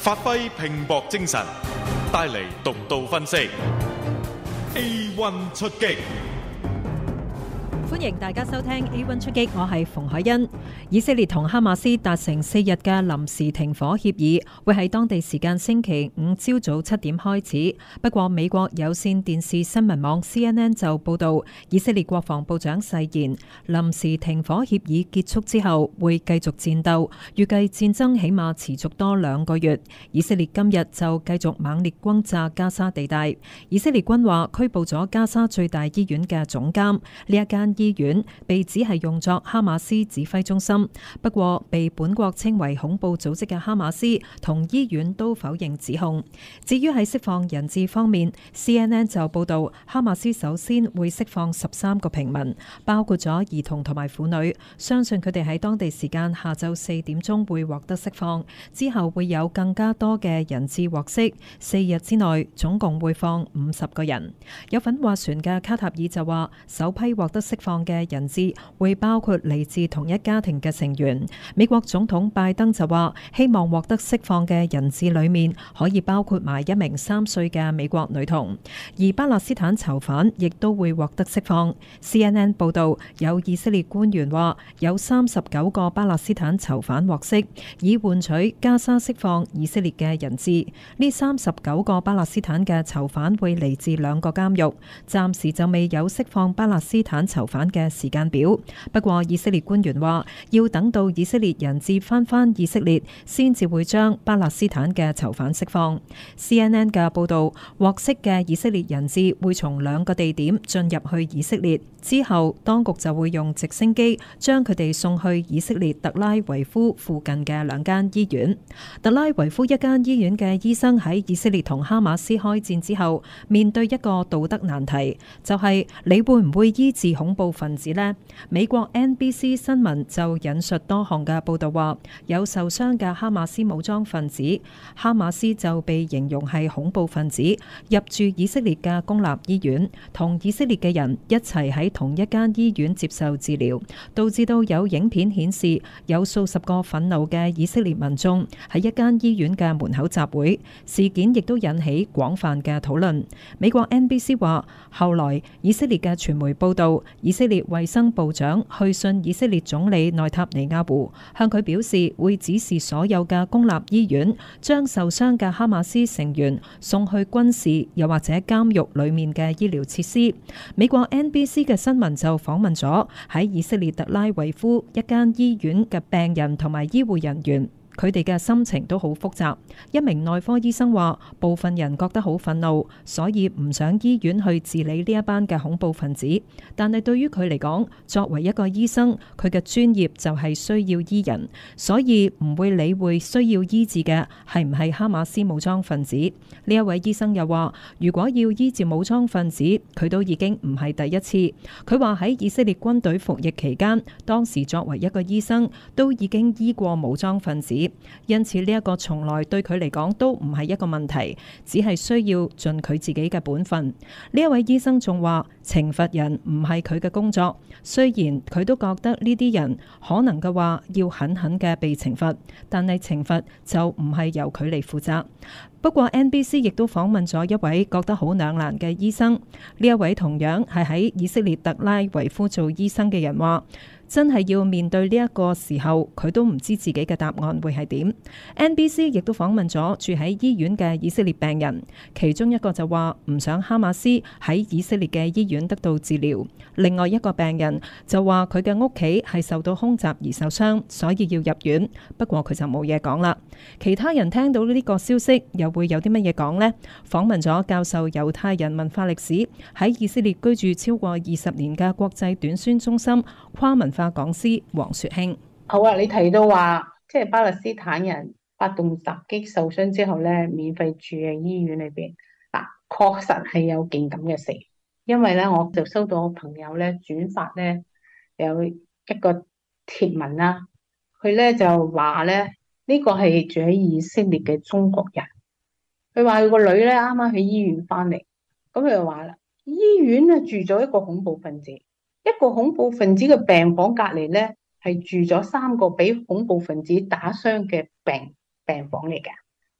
發揮拼搏精神，帶嚟獨到分析。A1 出擊。 歡迎大家收聽 A1 出擊，我係馮海欣。以色列同哈馬斯達成4日嘅臨時停火協議，會喺當地時間星期五朝早7點開始。不過，美國有線電視新聞網 CNN 就報道，以色列國防部長誓言，臨時停火協議結束之後會繼續戰鬥，預計戰爭起碼持續多2個月。以色列今日就繼續猛烈轟炸加沙地帶。以色列軍話拘捕咗加沙最大醫院嘅總監，呢一間醫院被指係用作哈馬斯指揮中心，不過被本國稱為恐怖組織嘅哈馬斯同醫院都否認指控。至於喺釋放人質方面， CNN 就報道哈馬斯首先會釋放13個平民，包括咗兒童同埋婦女，相信佢哋喺當地時間下晝4點鐘會獲得釋放，之後會有更加多嘅人質獲釋，4日之內總共會放50個人。有份斡旋嘅卡塔爾就話，首批獲得釋放嘅人質會包括嚟自同一家庭嘅成員。美國總統拜登就話，希望獲得釋放嘅人質裏面可以包括埋一名3歲嘅美國女童，而巴勒斯坦囚犯亦都會獲得釋放。CNN 報道，有以色列官員話，有39個巴勒斯坦囚犯獲釋，以換取加沙釋放以色列嘅人質。呢39個巴勒斯坦嘅囚犯會嚟自2個監獄，暫時就未有釋放巴勒斯坦囚犯嘅時間表。不過以色列官員話，要等到以色列人質返以色列，先至會將巴勒斯坦嘅囚犯釋放。CNN 嘅報道，獲釋嘅以色列人質會從2個地點進入去以色列，之後當局就會用直升機將佢哋送去以色列特拉維夫附近嘅2間醫院。特拉維夫一間醫院嘅醫生喺以色列同哈馬斯開戰之後，面對一個道德難題，就係你會唔會醫治恐怖分子呢？美國 NBC 新聞就引述多項嘅報道話，有受傷嘅哈馬斯武裝分子，哈馬斯就被形容係恐怖分子，入住以色列嘅公立醫院，同以色列嘅人一齊喺同一間醫院接受治療，導致到有影片顯示有數十個憤怒嘅以色列民眾喺一間醫院嘅門口集會，事件亦都引起廣泛嘅討論。美國 NBC 話，後來以色列嘅傳媒報道，以色列衛生部長去信以色列總理內塔尼亞胡，向佢表示會指示所有嘅公立醫院將受傷嘅哈馬斯成員送去軍事又或者監獄裏面嘅醫療設施。美國 NBC 嘅新聞就訪問咗喺以色列特拉維夫一間醫院嘅病人同埋醫護人員，佢哋嘅心情都好複雜。一名內科醫生話，部分人覺得好憤怒，所以唔想醫院去治理呢一班嘅恐怖分子。但係對於佢嚟講，作為一個醫生，佢嘅專業就係需要醫人，所以唔會理會需要醫治嘅係唔係哈馬斯武裝分子。呢一位醫生又話，如果要醫治武裝分子，佢都已經唔係第一次。佢話喺以色列軍隊服役期間，當時作為一個醫生，都已經醫過武裝分子。因此呢一個從來對佢嚟講都唔係一個問題，只係需要盡佢自己嘅本分。呢一位醫生仲話，懲罰人唔係佢嘅工作，雖然佢都覺得呢啲人可能嘅話要狠狠嘅被懲罰，但係懲罰就唔係由佢嚟負責。不過 NBC 亦都訪問咗一位覺得好兩難嘅醫生，呢一位同樣係喺以色列特拉維夫做醫生嘅人話，真係要面對呢一個時候，佢都唔知自己嘅答案會係點。NBC 亦都訪問咗住喺醫院嘅以色列病人，其中一個就話唔想哈馬斯喺以色列嘅醫院得到治療。另外一個病人就話佢嘅屋企係受到空襲而受傷，所以要入院。不過佢就冇嘢講啦。其他人聽到呢個消息又會有啲乜嘢講呢？訪問咗教授猶太人文化歷史喺以色列居住超過20年嘅國際短宣中心跨文化講師黃雪卿。 好啊，你提到話即係巴勒斯坦人發動襲擊受傷之後咧，免費住喺醫院裏邊嗱，確實係有件咁嘅事。因為咧，我就收到我朋友咧轉發咧有一個貼文啦，佢咧就話咧呢個係住喺以色列嘅中國人，佢話佢個女咧啱啱喺醫院翻嚟，咁佢就話啦，醫院啊住咗一個恐怖分子，一個恐怖分子嘅病房隔籬咧係住咗3個俾恐怖分子打傷嘅病房嚟嘅。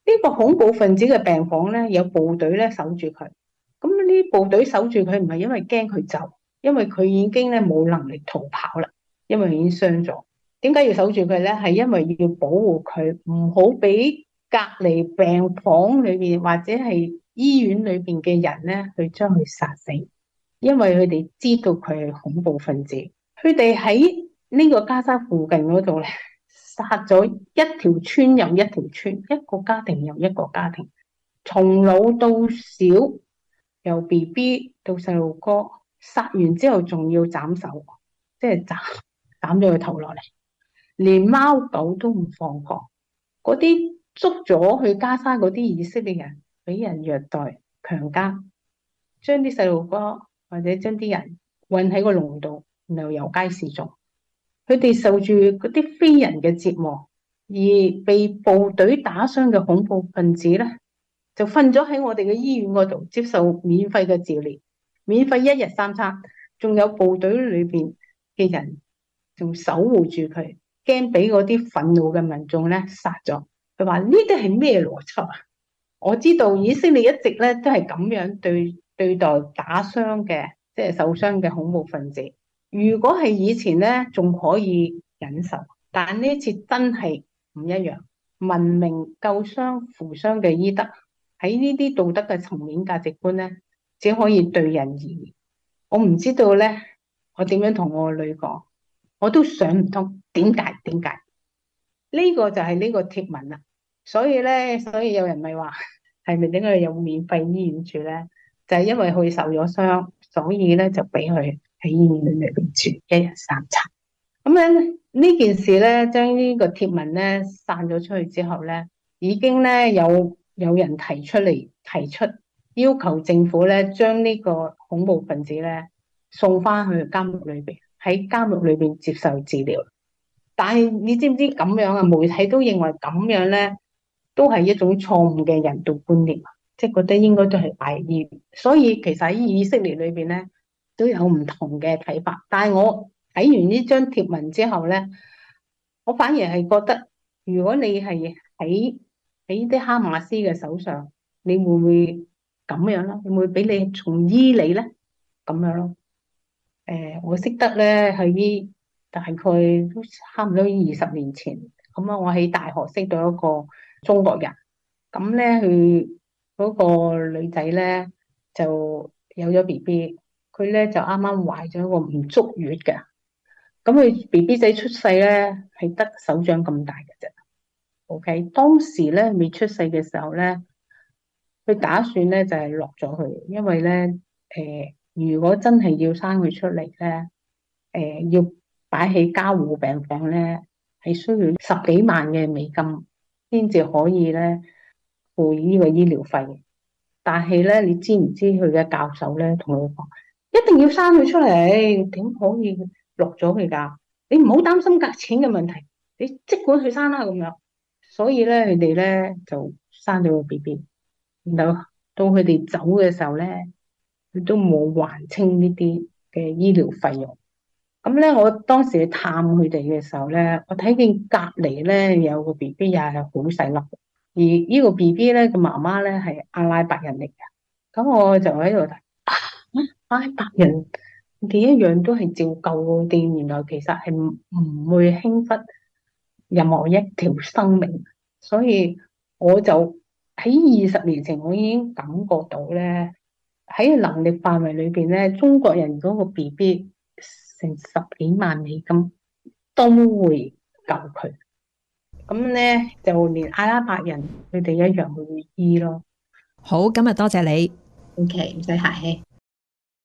呢個恐怖分子嘅病房咧，有部隊咧守住佢。咁呢部隊守住佢唔係因為驚佢走，因為佢已經咧冇能力逃跑啦，因為已經傷咗。點解要守住佢咧？係因為要保護佢，唔好俾隔離病房裏邊或者係醫院裏邊嘅人咧去將佢殺死，因為佢哋知道佢係恐怖分子。佢哋喺呢個加沙附近嗰度咧，殺咗一條村又一條村，一個家庭又一個家庭，從老到小，由 BB 到細路哥，殺完之後仲要斬手，即係斬咗佢頭落嚟，連貓狗都唔放過。嗰啲捉咗去加沙嗰啲以色列人，俾人虐待、強姦，將啲細路哥或者將啲人韞喺個籠度，然後遊街示眾。佢哋受住嗰啲非人嘅折磨，而被部隊打傷嘅恐怖分子咧，就瞓咗喺我哋嘅醫院嗰度接受免費嘅治療，免費一日三餐，仲有部隊裏邊嘅人仲守護住佢，驚俾嗰啲憤怒嘅民眾咧殺咗。佢話呢啲係咩邏輯啊？我知道以色列一直咧都係咁樣對待打傷嘅，即係受傷嘅恐怖分子。如果係以前咧，仲可以忍受，但呢次真係唔一樣。文明救傷扶傷嘅醫德，喺呢啲道德嘅層面價值觀咧，只可以對人而言。我唔知道咧，我點樣同我個女講，我都想唔通點解？呢個就係呢個貼文啦。所以有人咪話係咪點解有免費醫院住咧？就係因為佢受咗傷，所以咧就俾佢喺醫院裏邊住一日三餐。咁樣呢件事咧，將呢個貼文咧散咗出去之後咧，已經咧有人提出要求政府咧將呢個恐怖分子咧送翻去監獄裏邊，喺監獄裏邊接受治療。但係你知唔知咁樣啊？媒體都認為咁樣咧都係一種錯誤嘅人道觀念，即係覺得應該都係擺醫院。所以其實喺以色列裏邊咧都有唔同嘅睇法。但係我睇完呢張貼文之後咧，我反而係覺得，如果你係喺啲哈馬斯嘅手上，你會唔會咁樣咯？會唔會俾你從醫你咧？咁樣咯。我識得咧喺大概都差唔多20年前，咁啊，我喺大學識到一個中國人，咁咧佢嗰個女仔咧就有咗 BB，佢咧就啱啱懷咗一個唔足月嘅，咁佢 BB 仔出世咧係得手掌咁大嘅啫。OK，當時咧未出世嘅時候咧，佢打算咧就係落咗佢，因為咧如果真係要生佢出嚟咧，要擺喺加護病房咧，係需要10幾萬嘅美金先至可以咧付呢個醫療費。但係咧，你知唔知佢嘅教授咧同佢講，一定要生佢出嚟，點可以落咗佢㗎？你唔好擔心價錢嘅問題，你即管去生啦咁樣。所以咧，佢哋咧就生咗個 BB，然後到佢哋走嘅時候咧，佢都冇還清呢啲嘅醫療費用。咁咧，我當時去探佢哋嘅時候咧，我睇見隔離咧有個 BB 又係好細粒，而呢個 BB 咧個媽媽咧係阿拉伯人嚟嘅。咁我就喺度睇，阿拉伯人佢哋一樣都係照救佢哋，原來其實係唔會輕忽任何一條生命。所以我就喺20年前，我已經感覺到咧，喺能力範圍裏邊咧，中國人嗰個 BB 成10幾萬美金都會救佢。咁咧就連阿拉伯人佢哋一樣會醫咯。 好，今日多謝你。 OK，唔使客氣。